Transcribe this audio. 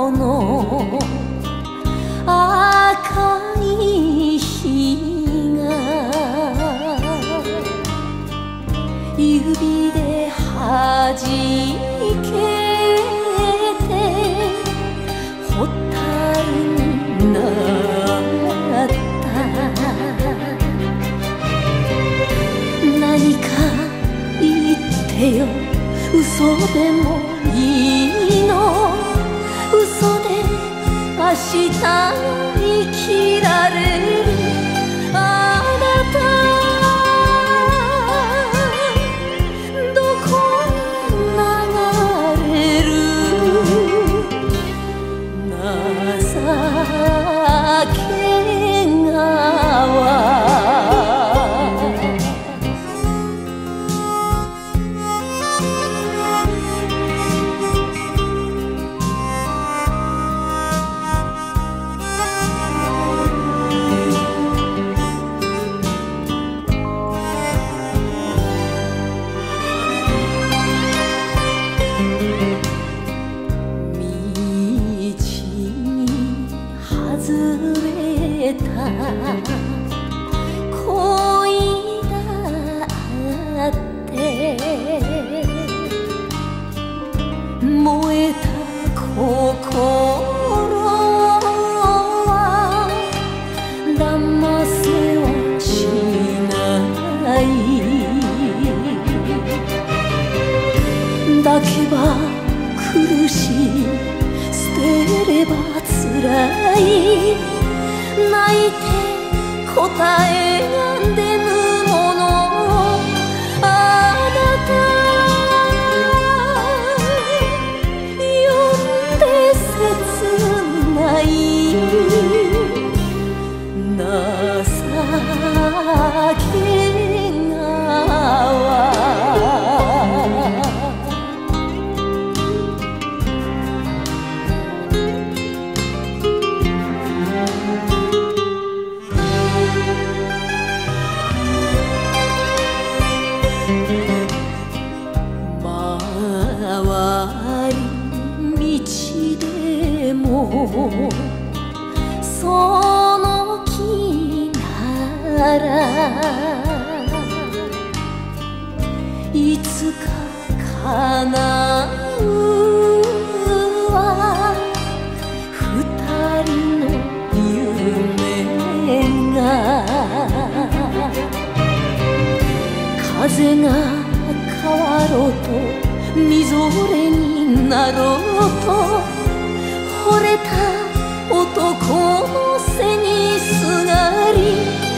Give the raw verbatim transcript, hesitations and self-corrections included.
頃の赤い日が指ではじけてホタルになった何か言ってよ嘘でもいいの嘘で明日生きられるあなたどこに流れる情け川恋だって燃えた心は騙せはしない抱けば苦しい捨てればつらい泣いて答えが出ぬものあなた呼んで切ない情け川その気ならいつか叶うわ二人の夢が風が変わろうとみぞれになろうと惚れた男の背にすがり